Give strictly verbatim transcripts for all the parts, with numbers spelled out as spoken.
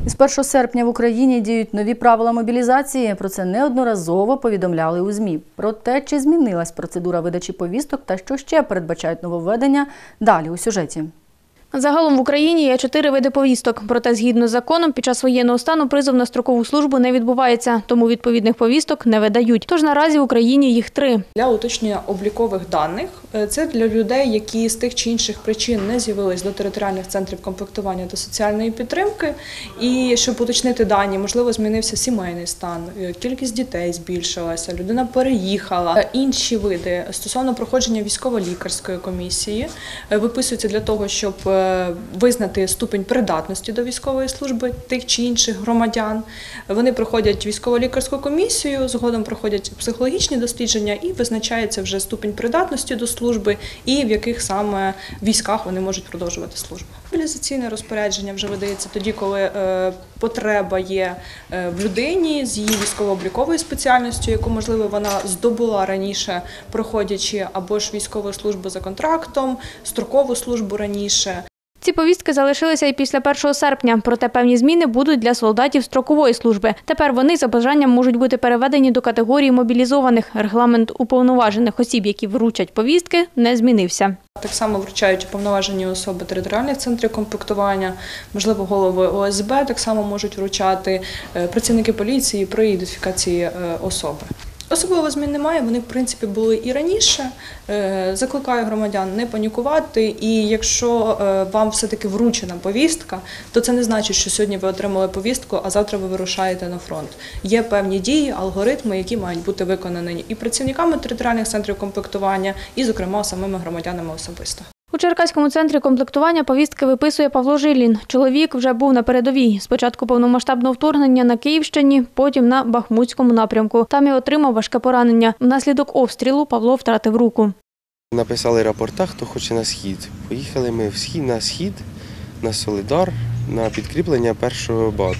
З першого серпня в Україні діють нові правила мобілізації. Про це неодноразово повідомляли у ЗМІ. Про те, чи змінилась процедура видачі повісток та що ще передбачають нововведення, далі у сюжеті. Загалом в Україні є чотири види повісток. Проте, згідно з законом, під час воєнного стану призов на строкову службу не відбувається, тому відповідних повісток не видають. Тож наразі в Україні їх три. Для уточнення облікових даних – це для людей, які з тих чи інших причин не з'явились до територіальних центрів комплектування та соціальної підтримки. І щоб уточнити дані, можливо, змінився сімейний стан, кількість дітей збільшилася, людина переїхала. Інші види стосовно проходження військово-лікарської комісії виписуються для того, щоб визнати ступінь придатності до військової служби тих чи інших громадян. Вони проходять військово-лікарську комісію, згодом проходять психологічні дослідження і визначається вже ступінь придатності до служби і в яких саме військах вони можуть продовжувати службу. Мобілізаційне розпорядження вже видається тоді, коли потреба є в людині з її військово-обліковою спеціальністю, яку, можливо, вона здобула раніше, проходячи або ж військову службу за контрактом, строкову службу раніше. Ці повістки залишилися і після першого серпня, проте певні зміни будуть для солдатів строкової служби. Тепер вони за бажанням можуть бути переведені до категорії мобілізованих. Регламент уповноважених осіб, які вручать повістки, не змінився. Так само вручають уповноважені особи територіальних центрів комплектування, можливо, голови О С Б так само можуть вручати, працівники поліції при ідентифікації особи. Особливо змін немає, вони, в принципі, були і раніше. Закликаю громадян не панікувати, і якщо вам все-таки вручена повістка, то це не значить, що сьогодні ви отримали повістку, а завтра ви вирушаєте на фронт. Є певні дії, алгоритми, які мають бути виконані і працівниками територіальних центрів комплектування, і, зокрема, самими громадянами особисто. У Черкаському центрі комплектування повістки виписує Павло Жилін. Чоловік вже був на передовій. Спочатку повномасштабного вторгнення на Київщині, потім на Бахмутському напрямку. Там і отримав важке поранення. Внаслідок обстрілу Павло втратив руку. Написали рапорта, хто хоче на схід. Поїхали ми в схід, на схід, на Солидар, на підкріплення першого бату.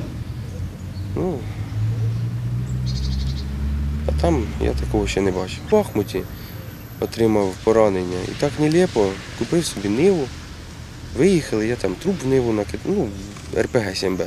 Ну, а там я такого ще не бачив. В Бахмуті отримав поранення. І так нелепо, купив собі Ниву, виїхали, я там труп в Ниву накидав, ну, Р П Г сім Б.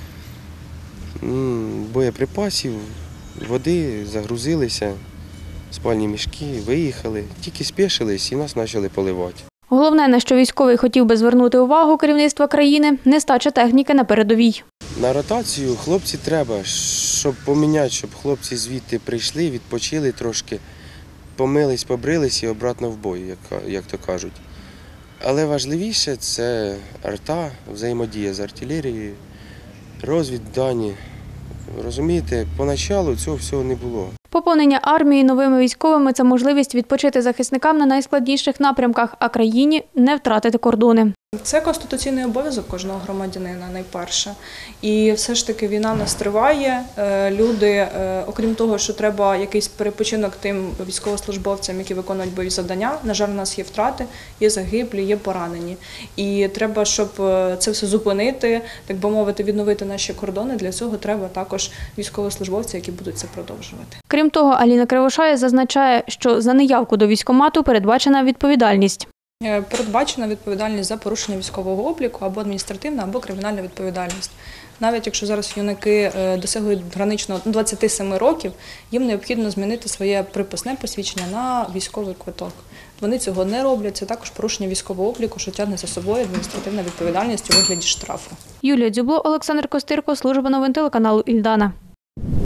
Боєприпасів, води, загрузилися, спальні мішки, виїхали, тільки спішились і нас почали поливати. Головне, на що військовий хотів би звернути увагу керівництва країни – нестача техніки на передовій. На ротацію хлопці треба, щоб поміняти, щоб хлопці звідти прийшли, відпочили трошки, помились, побрились і обратно в бой, як, як то кажуть. Але важливіше – це арта, взаємодія з артилерією, розвіддані. Розумієте, поначалу цього всього не було. Поповнення армії новими військовими – це можливість відпочити захисникам на найскладніших напрямках, а країні не втратити кордони. Це конституційний обов'язок кожного громадянина, найперше. І все ж таки війна нас триває. Люди, окрім того, що треба якийсь перепочинок тим військовослужбовцям, які виконують бойові завдання, на жаль, у нас є втрати, є загиблі, є поранені. І треба, щоб це все зупинити, так би мовити, відновити наші кордони, для цього треба також військовослужбовці, які будуть це продовжувати. Крім того, Аліна Кривошея зазначає, що за неявку до військкомату передбачена відповідальність. Передбачена відповідальність за порушення військового обліку або адміністративна, або кримінальна відповідальність. Навіть якщо зараз юнаки досягли гранично двадцяти семи років, їм необхідно змінити своє приписне посвідчення на військовий квиток. Вони цього не роблять, це також порушення військового обліку, що тягне за собою адміністративна відповідальність у вигляді штрафу. Юлія Дзюбло, Олександр Костирко, служба новин телеканалу Ільдана.